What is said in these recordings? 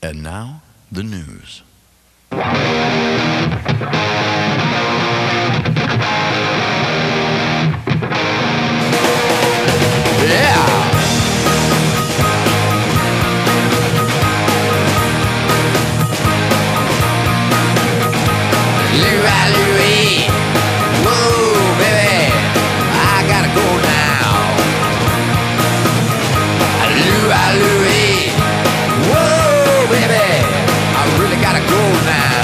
And now, the news. Yeah! Louie, whoa, baby, I gotta go now. Louie, whoa, baby, I really gotta go now.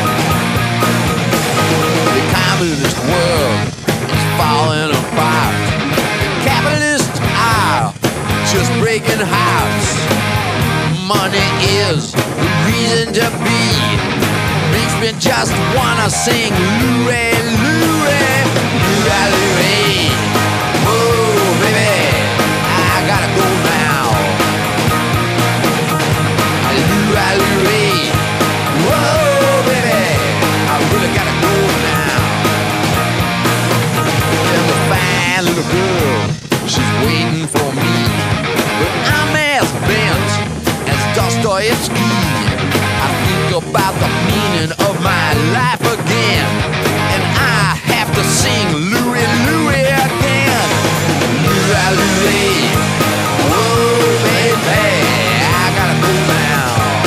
The communist world is falling apart. The capitalist are just breaking hearts. Money is the reason to be. Makes me just wanna sing Louie, Louie, Louie, Louie. Whoa, baby, I gotta go now. Louie, Louie. Whoa, baby, I really gotta go now. There's a fine little girl, she's waiting for me. But I'm as bent as Dostoevsky. I think about the meaning of my life again, and I have to sing Louie, Louie again. Louie, Louie, whoa, baby, I gotta go now.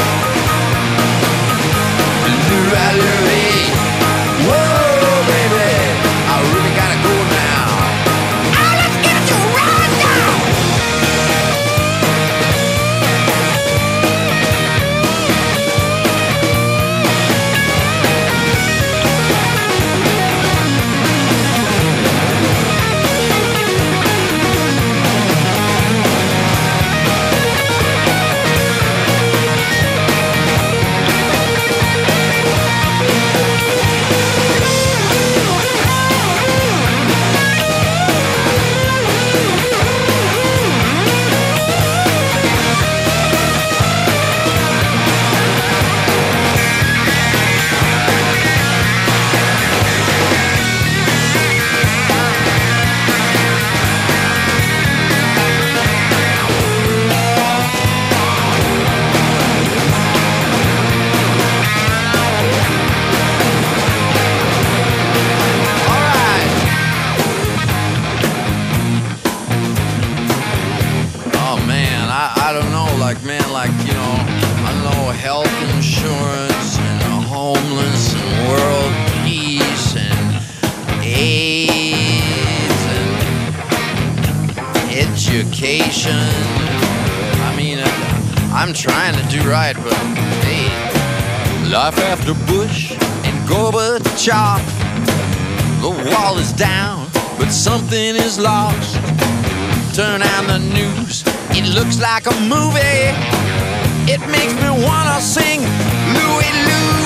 Louie, Louie, whoa, baby, I really gotta go now. Oh, let's get you right now. I don't know, I don't know, health insurance and homeless and world peace and AIDS and education. I'm trying to do right, but hey, life after Bush and Gorbachev. The wall is down, but something is lost. Turn on the news, it looks like a movie. It makes me wanna sing Louie, Louie.